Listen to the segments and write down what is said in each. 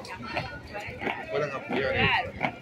puedan apoyar esto.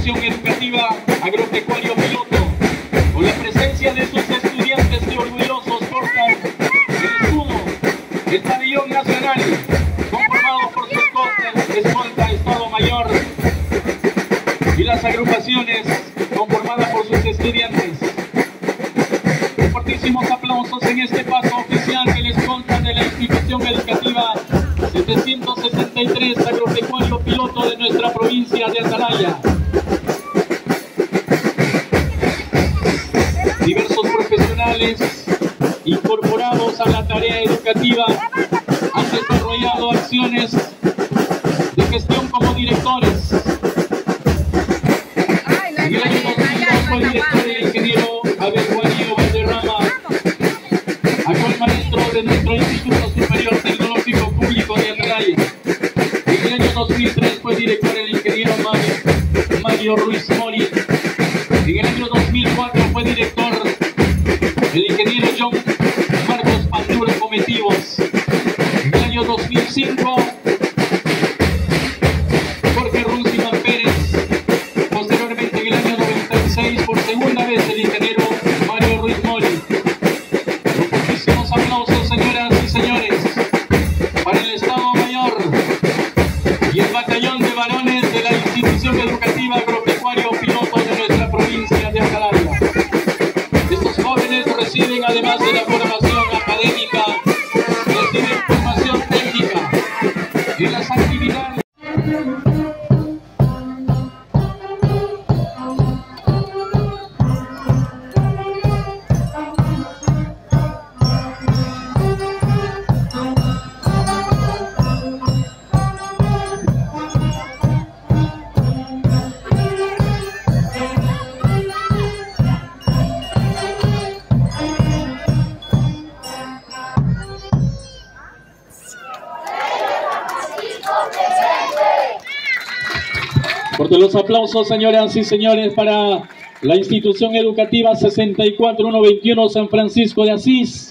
institución educativa agropecuario piloto, con la presencia de sus estudiantes que orgullosos portan el escudo del pabellón nacional, conformado por su escolta, Estado Mayor, y las agrupaciones conformadas por sus estudiantes. Fuertísimos aplausos en este paso oficial que les consta de la institución educativa 773 agropecuario piloto de nuestra provincia de Atalaya. Diversos profesionales incorporados a la tarea educativa han desarrollado acciones de gestión como directores. En el año 2002 fue director el ingeniero Abeguario Valderrama, actual maestro de nuestro Instituto Superior Tecnológico Público de Atalaya. En el año 2003 fue director el ingeniero Mario Ruiz Mori. En el año 2004 fue director el ingeniero John Marcos Panduro Cometivos. En el año 2005 Jorge Runciman Pérez. Posteriormente en el año 96 por segunda vez el ingeniero Mario Ruiz Mori. Muchísimos aplausos, señoras y señores, para el Estado Mayor y el batallón de varones de la institución educativa agropecuario piloto de nuestra provincia de Atalaya. Estos jóvenes reciben, además de la formación académica, reciben formación técnica en las actividades. Fuerte los aplausos, señoras y señores, para la institución educativa 64121 San Francisco de Asís.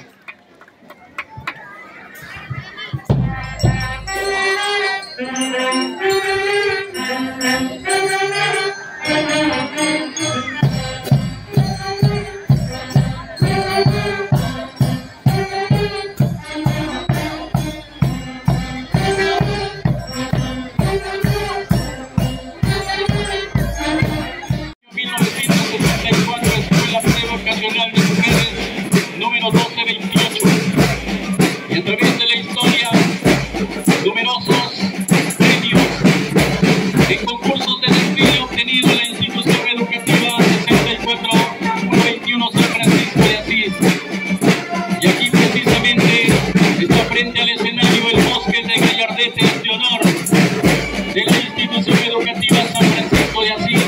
Número 1228, y a través de la historia numerosos premios en concursos de desfile obtenidos en la institución educativa 64121 San Francisco de Asís. Y aquí precisamente está frente al escenario el bosque de gallardetes de honor de la institución educativa San Francisco de Asís.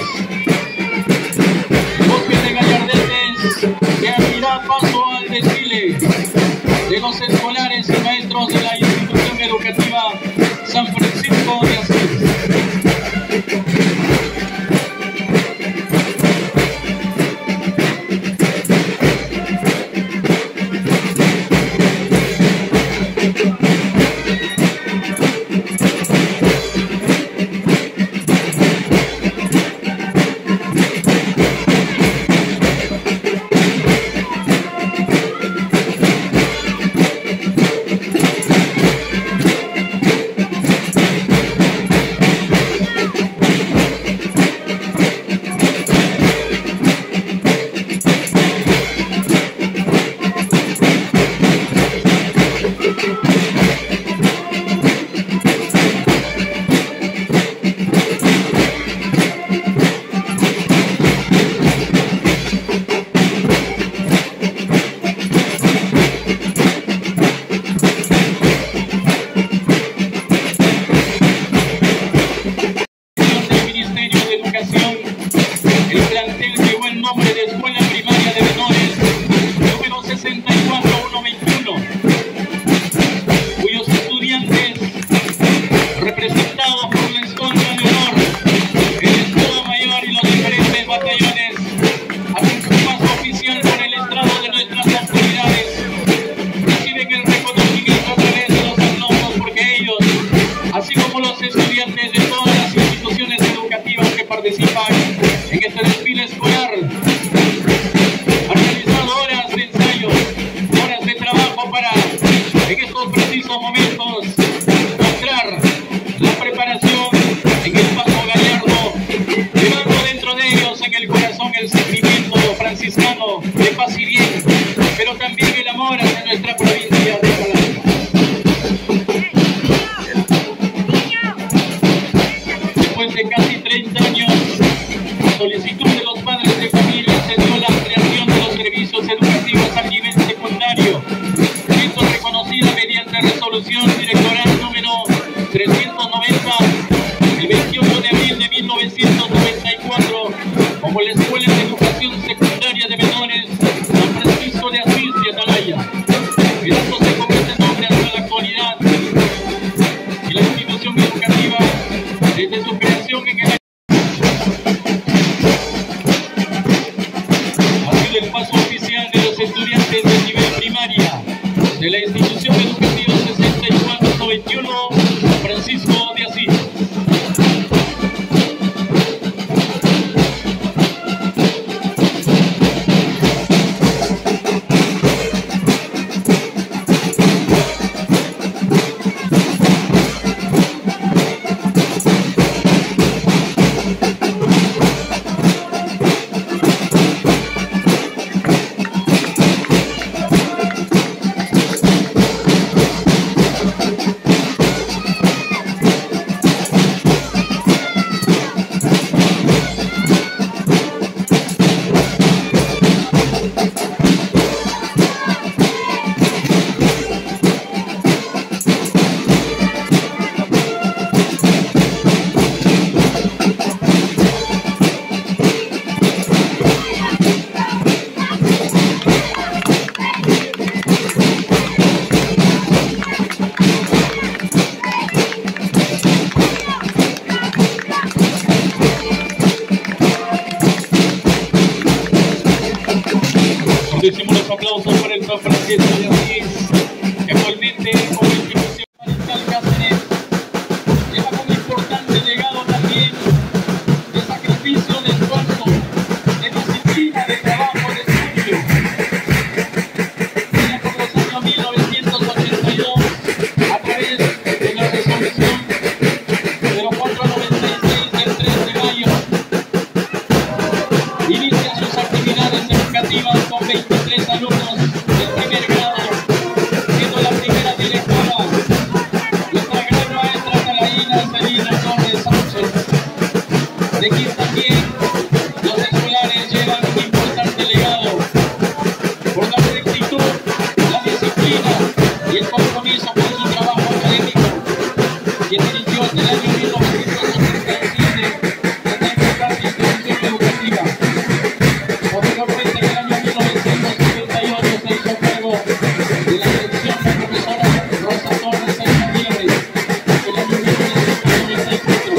El bosque de gallardetes que abrirá paso al desfile de los escolares y maestros de la institución educativa San Francisco de Asís. así como los estudiantes de todas las instituciones educativas que participan en este desfile escolar. Han realizado horas de ensayo, horas de trabajo para, en estos precisos momentos, mostrar la preparación en el paso gallardo, llevando dentro de ellos en el corazón el sentimiento franciscano de paz y bien, pero también el amor hacia nuestra provincia de Atalaya. Después de casi 30 años, a solicitud de los padres de familia, se dio la creación de los servicios educativos a nivel secundario. Esto reconocida mediante resolución directoral número 390, el 28 de abril de 1994, como la Escuela de Educación Secundaria de Menores San Francisco de Asís de Atalaya. El acto se convierte en nombre hasta la actualidad, y la institución educativa, desde su creación en el el paso oficial de los estudiantes del nivel primaria de la institución educativa 6491 Francisco de Asís. Decimos los aplausos para el San Francisco de Asís, que actualmente como institución mariscal Cáceres lleva un importante legado también de sacrificio, de esfuerzo, de disciplina, de trabajo, de estudio. Ya por los años 1982, a través de la resolución 0496 del 3 de mayo, inicia sus actividades educativas con 23 alumnos del primer grado, siendo la primera directora nuestra gran maestra atalaína Celina Torres Sánchez. De aquí también los escolares llevan un importante legado por la rectitud, la disciplina y el compromiso con su trabajo académico, que dirigió desde el año 1987 esta importante institución educativa. Posteriormente, en el año 1958 se hizo cargo de la dirección de la profesora Rosa Torres Aguirre, en el año 1994.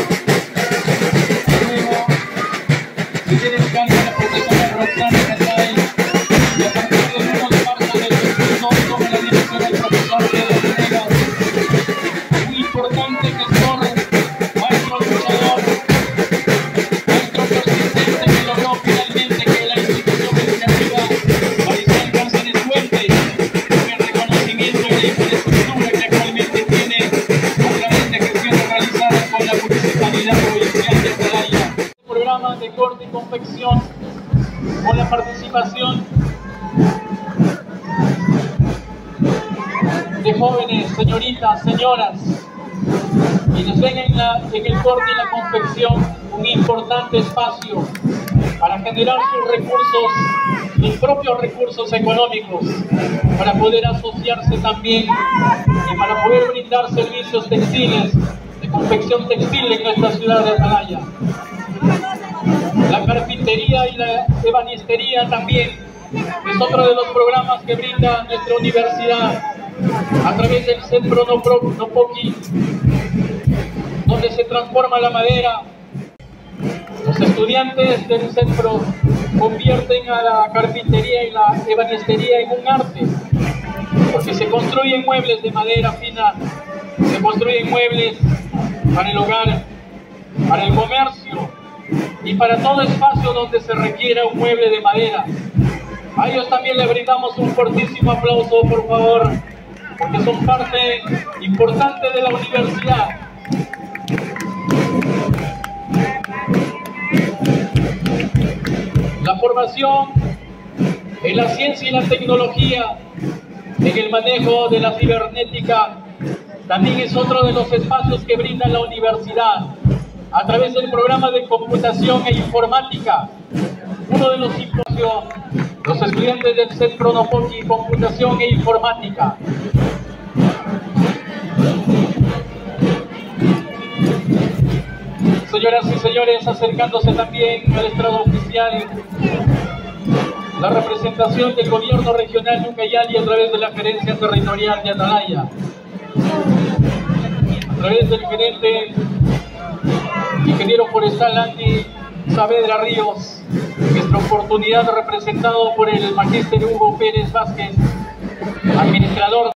Luego se tiene el cargo de la profesora Roxana Catay, y a partir del 1 de marzo del 2002 toma la dirección del profesor Pedro Venegas, un importante gestor, maestro luchador, maestro persistente, que logró finalmente que la institución educativa mariscal Cáceres cuente con el reconocimiento y la infraestructura que actualmente tiene a través de gestiones realizadas con la Municipalidad Provincial de Atalaya. Programas de corte y confección con la participación de jóvenes, señoritas, señoras, quienes ven en el corte y la confección un importante espacio para generar sus recursos, sus propios recursos económicos, para poder asociarse también y para poder brindar servicios textiles, de confección textil en nuestra ciudad de Atalaya. La carpintería y la ebanistería también es otro de los programas que brinda nuestra universidad a través del Centro Nopoqui, donde se transforma la madera. Los estudiantes del centro convierten a la carpintería y la ebanistería en un arte, porque se construyen muebles de madera fina, se construyen muebles para el hogar, para el comercio, y para todo espacio donde se requiera un mueble de madera. A ellos también le brindamos un fortísimo aplauso, por favor, porque son parte importante de la universidad. La formación en la ciencia y la tecnología, en el manejo de la cibernética, también es otro de los espacios que brinda la universidad a través del programa de computación e informática. Uno de los simposios, los estudiantes del Centro Nopoqui, Computación e Informática. Señoras y señores, acercándose también al estrado oficial, la representación del gobierno regional de Ucayali a través de la gerencia territorial de Atalaya, a través del gerente ingeniero forestal Andy Saavedra Ríos, nuestra oportunidad representado por el magíster Hugo Pérez Vázquez, administrador